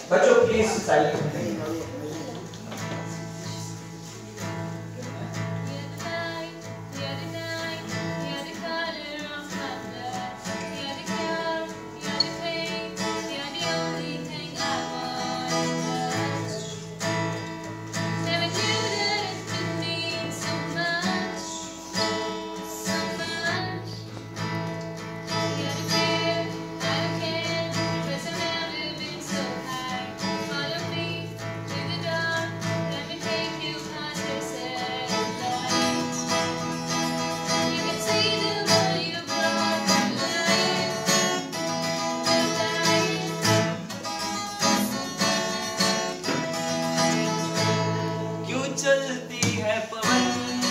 बच्चों please silent. चलती है पवन,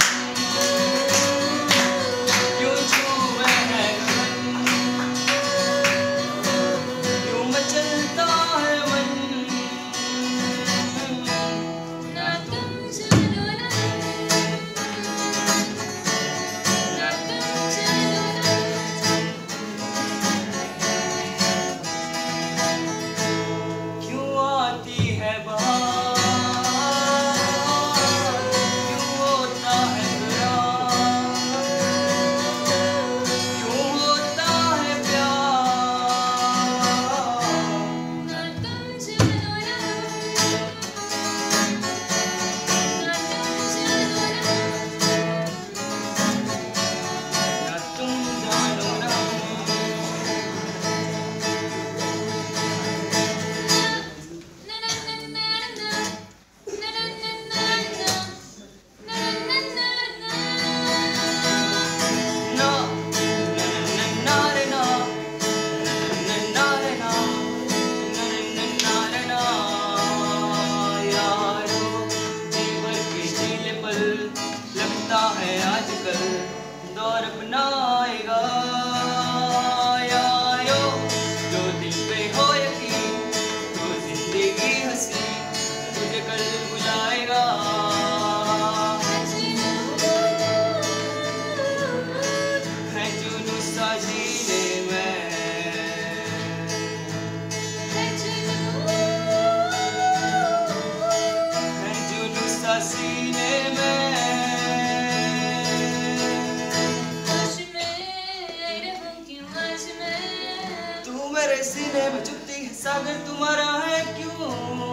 क्यों झूमे है गगन, क्यों मचलता है मन। ना तुम जानो ना, ना तुम जानो ना, क्यों आती है बहार, आजकल दौर अपनाएगा यारो, जो दिल पे हो यकीन तो जिंदगी हंसी तुझे कल बुलाएगा। है जुनून सा जीने में, है जुनून सा सीने में, मेरे सीने में चुपती है सागर तुम्हारा है क्यों।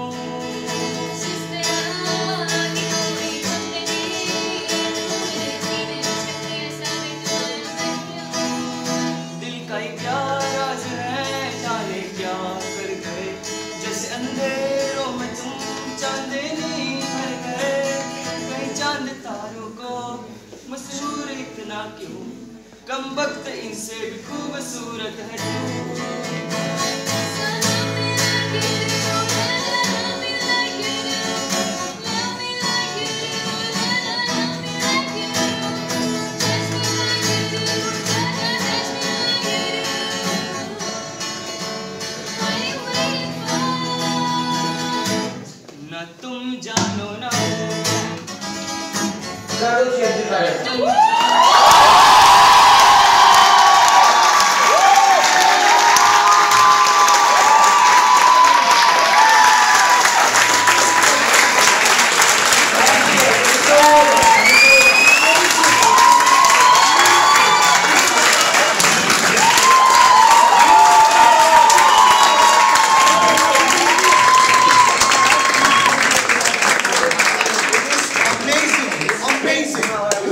दिल का ही क्या राज है, जाने क्या कर गए, जैसे अंधेरों में तुम चांदनी भर गए। कहीं चांद तारों को मशहूर इतना क्यों, कम वक्त इनसे भी खूबसूरत है तू। न तुम जानो ना, Amazing.